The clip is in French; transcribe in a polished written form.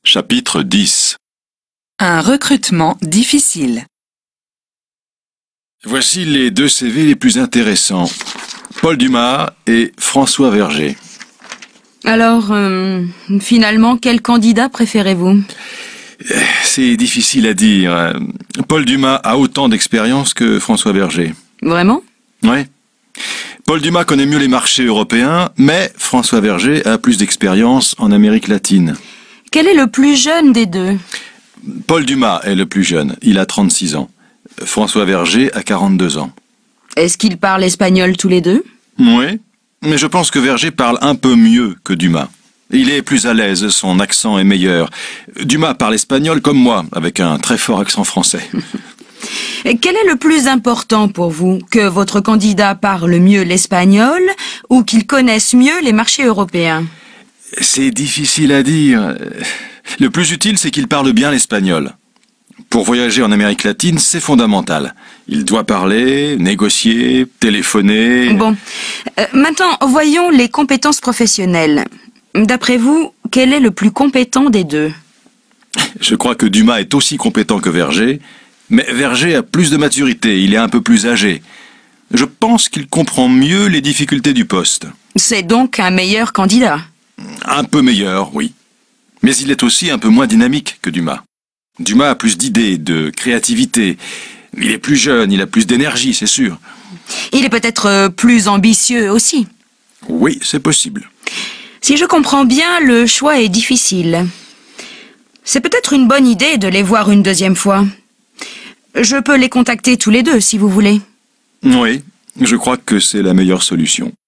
Chapitre 10. Un recrutement difficile. Voici les deux CV les plus intéressants. Paul Dumas et François Verger. Alors, finalement, quel candidat préférez-vous? C'est difficile à dire. Paul Dumas a autant d'expérience que François Verger. Vraiment? Oui. Paul Dumas connaît mieux les marchés européens, mais François Verger a plus d'expérience en Amérique latine. Quel est le plus jeune des deux? Paul Dumas est le plus jeune, il a 36 ans. François Verger a 42 ans. Est-ce qu'ils parlent espagnol tous les deux? Oui, mais je pense que Verger parle un peu mieux que Dumas. Il est plus à l'aise, son accent est meilleur. Dumas parle espagnol comme moi, avec un très fort accent français. Et quel est le plus important pour vous? Que votre candidat parle mieux l'espagnol ou qu'il connaisse mieux les marchés européens? C'est difficile à dire. Le plus utile, c'est qu'il parle bien l'espagnol. Pour voyager en Amérique latine, c'est fondamental. Il doit parler, négocier, téléphoner... Bon. Maintenant, voyons les compétences professionnelles. D'après vous, quel est le plus compétent des deux? Je crois que Dumas est aussi compétent que Verger, mais Verger a plus de maturité, il est un peu plus âgé. Je pense qu'il comprend mieux les difficultés du poste. C'est donc un meilleur candidat. Un peu meilleur, oui. Mais il est aussi un peu moins dynamique que Dumas. Dumas a plus d'idées, de créativité. Il est plus jeune, il a plus d'énergie, c'est sûr. Il est peut-être plus ambitieux aussi. Oui, c'est possible. Si je comprends bien, le choix est difficile. C'est peut-être une bonne idée de les voir une deuxième fois. Je peux les contacter tous les deux, si vous voulez. Oui, je crois que c'est la meilleure solution.